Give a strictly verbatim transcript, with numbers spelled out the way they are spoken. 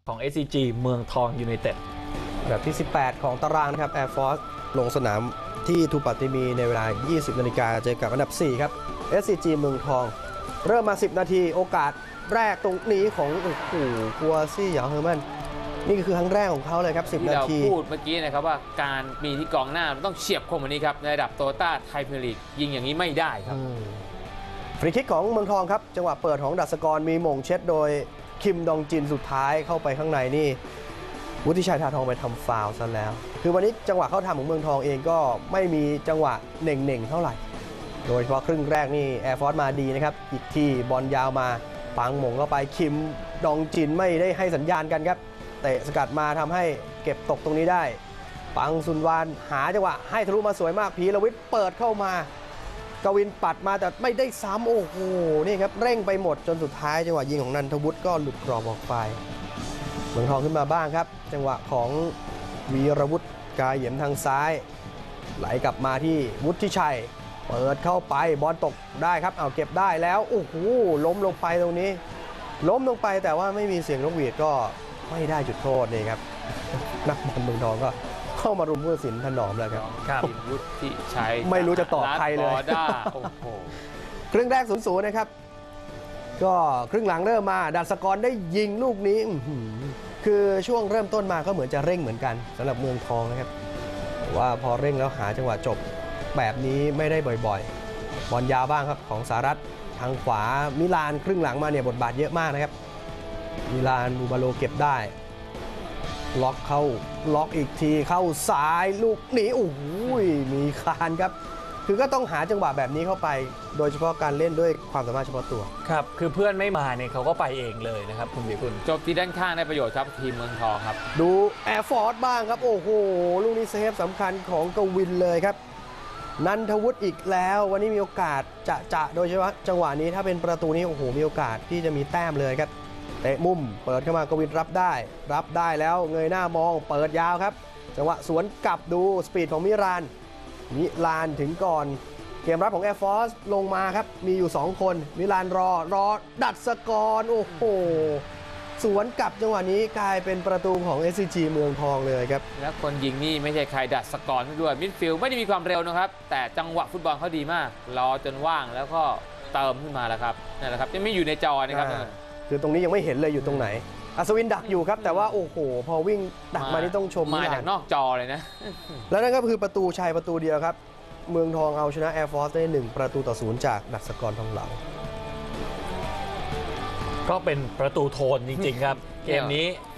ของ เอส ซี จี เมืองทองยูไนเต็ดแบบที่สิบแปดของตารางนะครับ Air Force ลงสนามที่ทูปาติมีในเวลา ยี่สิบนาฬิกาเจอกับอันดับสี่ครับ เอส ซี จี เมืองทองเริ่มมาสิบนาทีโอกาสแรกตรงนี้ของโอ้โหกัวซี่หยางเฮอร์แมนนี่คือครั้งแรกของเขาเลยครับสิบนาทีที่เราพูดเมื่อกี้นะครับว่าการมีที่กองหน้าต้องเฉียบคมกว่านี้ครับในระดับโตต้าไทยพรีเมียร์ลีกยิงอย่างนี้ไม่ได้ครับฟรีคิกของเมืองทองครับจังหวะเปิดของดัชกรมีหม่งเช็ดโดยคิมดองจินสุดท้ายเข้าไปข้างในนี่วุฒิชัยทาทองไปทำฟาวล์ซะแล้วคือวันนี้จังหวะเข้าทำของเมืองทองเองก็ไม่มีจังหวะเน่งๆเท่าไหร่โดยเฉพาะครึ่งแรกนี่แอร์ฟอร์สมาดีนะครับอีกทีบอลยาวมาปังหม่งเข้าไปคิมดองจินไม่ได้ให้สัญญาณกันครับเตะสกัดมาทำให้เก็บตกตรงนี้ได้ปังซุนวานหาจังหวะให้ทะลุมาสวยมากพีรวิทย์เปิดเข้ามากวินปัดมาแต่ไม่ได้ซ้ำโอ้โหนี่ครับเร่งไปหมดจนสุดท้ายจังหวะยิงของนันทวุฒิก็หลุดกรอบออกไปเมืองทองขึ้นมาบ้างครับจังหวะของวีรวุฒิกายเหยียมทางซ้ายไหลกลับมาที่วุฒิชัยเปิดเข้าไปบอลตกได้ครับเอาเก็บได้แล้วโอ้โหล้มลงไปตรงนี้ล้มลงไปแต่ว่าไม่มีเสียงนกหวีดก็ไม่ได้จุดโทษนี่ครับนักบอลเมืองทองก็เข้ามารุมผู้ตัดสินถนอมแล้วครับครับวุฒิชัยไม่รู้จะตอบใครเลยโอ้โหครึ่งแรก ศูนย์ ศูนย์ นะครับก็ครึ่งหลังเริ่มมาดัชกรได้ยิงลูกนี้คือช่วงเริ่มต้นมาก็เหมือนจะเร่งเหมือนกันสำหรับเมืองทองนะครับว่าพอเร่งแล้วหาจังหวะจบแบบนี้ไม่ได้บ่อยๆบอลยาวบ้างครับของสหรัฐทางขวามิลานครึ่งหลังมาเนี่ยบทบาทเยอะมากนะครับมิลานบูบาโลเก็บได้ล็อกเข้าล็อกอีกทีเข้าซ้ายลูกหนีโอ้โหมีคานครับคือก็ต้องหาจังหวะแบบนี้เข้าไปโดยเฉพาะการเล่นด้วยความสามารถเฉพาะตัวครับคือเพื่อนไม่มาเนี่ยเขาก็ไปเองเลยนะครับคุณวิคุณจบที่ด้านข้างได้ประโยชน์ครับทีมเมืองทองครับดูแอร์ฟอร์สบ้างครับโอ้โหลูกนี้เซฟสำคัญของกวินเลยครับนันทวุฒิอีกแล้ววันนี้มีโอกาสจะจะโดยเฉพาะจังหวะนี้ถ้าเป็นประตูนี้โอ้โหมีโอกาสที่จะมีแต้มเลยครับเตะมุมเปิดเข้ามากวินรับได้รับได้แล้วเงยหน้ามองเปิดยาวครับจังหวะสวนกลับดูสปีดของมิรานมิลานถึงก่อนเกมรับของ Air Force ลงมาครับมีอยู่สองคนมิลานรอรอดัชกรโอ้โหสวนกลับจังหวะนี้กลายเป็นประตูของ เอส ซี จี เมืองทองเลยครับและคนยิงนี่ไม่ใช่ใครดัชกรด้วยมิดฟิลด์ไม่ได้มีความเร็วนะครับแต่จังหวะฟุตบอลเขาดีมากรอจนว่างแล้วก็เติมขึ้นมาแล้วครับนั่นแหละครับยังไม่อยู่ในจอนะครับคือตรงนี้ยังไม่เห็นเลยอยู่ตรงไหนอัศวินดักอยู่ครับแต่ว่าโอ้โหพอวิ่งดักมานี่ต้องชมมาจากนอกจอเลยนะแล้วนั่นก็คือประตูชัยประตูเดียวครับเมืองทองเอาชนะ Air Force ได้หนึ่งประตูต่อศูนย์จากดัชกรทองเหลาก็เป็นประตูโทนจริงๆครับเกมนี้